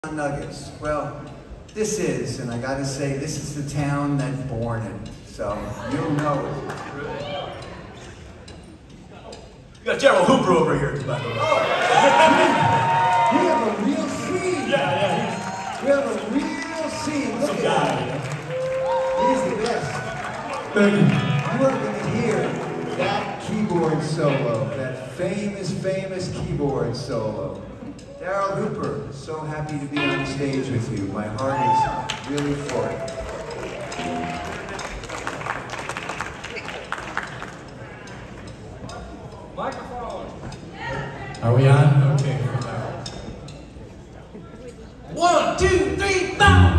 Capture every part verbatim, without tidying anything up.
Nuggets. Well, this is, and I gotta say, this is the town that's born in. So, you'll know it. We got Daryl Hooper over here, by the way. Oh, we have a real scene. Yeah, yeah. We have a real scene. Look Some at guy. him. He's the best. Thank you. You are gonna hear that keyboard solo, that famous, famous keyboard solo. Daryl Hooper, so happy to be on stage with you. My heart is really full. Microphone. Are we on? Okay, here we go. One, two, three, four!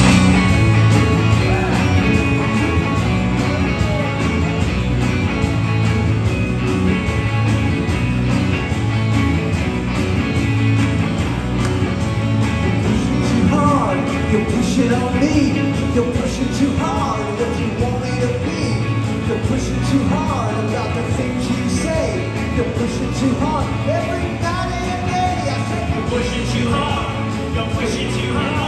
You're pushing on me, you're pushing too hard, what you want me to be. You're pushing too hard about the things you say. You're pushing too hard every night and day. I said You're pushing too hard, you're pushing too hard.